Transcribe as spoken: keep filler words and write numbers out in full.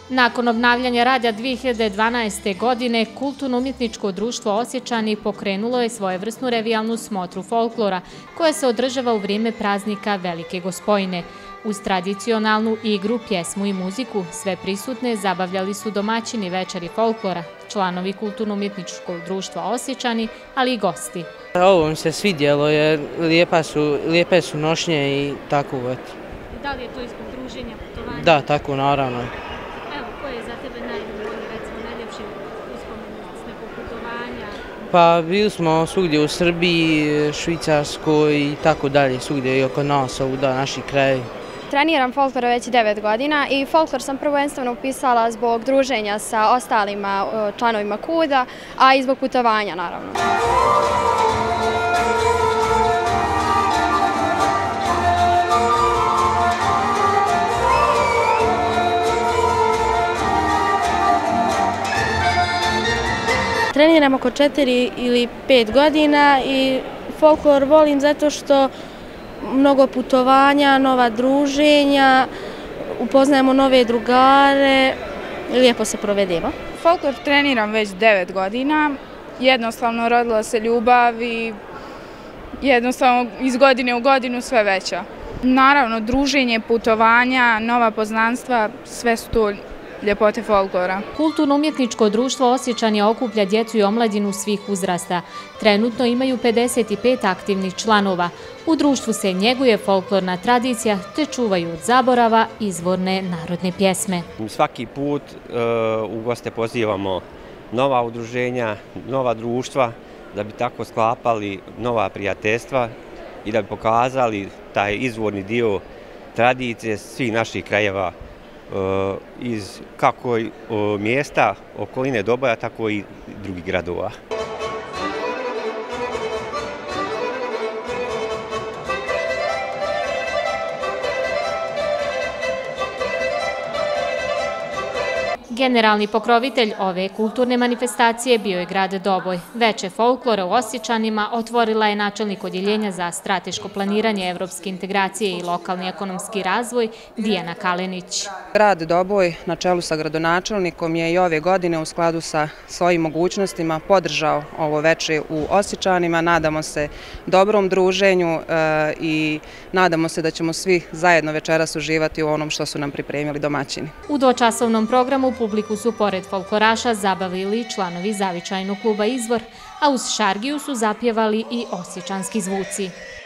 Nakon obnavljanja rada dvije hiljade dvanaeste. godine, Kulturno-umjetničko društvo Osječani pokrenulo je svojevrsnu revijalnu smotru folklora, koja se održava u vrijeme praznika Velike Gospojne. Uz tradicionalnu igru, pjesmu i muziku, sve prisutne zabavljali su domaćini večeri folklora, članovi Kulturno-umjetničkog društva Osječani, ali i gosti. Ovo mi se svidjelo jer lijepa su, lijepe su nošnje i tako. Da li je to ispod druženja, putovanja? Da, tako naravno. Evo, koje je za tebe najbolje, recimo, najljepše uspomene s nekog putovanja? Pa bili smo svugdje u Srbiji, Švicarskoj i tako dalje, svugdje i oko nas, ovuda, naši krajevi. Treniram folklor već devet godina i folklor sam prvenstveno upisala zbog druženja sa ostalima članovima KUD-a, a i zbog putovanja, naravno. Treniram oko četiri ili pet godina i folklor volim zato što mnogo putovanja, nova druženja, upoznajemo nove drugare, lijepo se provedemo. Folklor treniram već devet godina, jednostavno rodila se ljubav i jednostavno iz godine u godinu sve veća. Naravno, druženje, putovanja, nova poznanstva, sve su to ljepote folklora. Kulturno-umjetničko društvo Osječani okuplja djecu i omladinu svih uzrasta. Trenutno imaju pedeset pet aktivnih članova. U društvu se njeguje folklorna tradicija te čuvaju od zaborava izvorne narodne pjesme. Svaki put u goste pozivamo nova udruženja, nova društva da bi tako sklapali nova prijateljstva i da bi pokazali taj izvorni dio tradicije svih naših krajeva iz kako mjesta, okoline Doboja, tako i drugih gradova. Generalni pokrovitelj ove kulturne manifestacije bio je grad Doboj. Veče folklora u Osječanima otvorila je načelnik odjeljenja za strateško planiranje, evropske integracije i lokalni ekonomski razvoj Dijana Kalenić. Grad Doboj na čelu sa gradonačelnikom je i ove godine u skladu sa svojim mogućnostima podržao ovo veče u Osječanima. Nadamo se dobrom druženju i nadamo se da ćemo svi zajedno večeras uživati u onom što su nam pripremili domaćini. U dvočasovnom programu publiku su pored folkloraša zabavili članovi zavičajnog kluba Izvor, a uz šargiju su zapjevali i osječanski zvuci.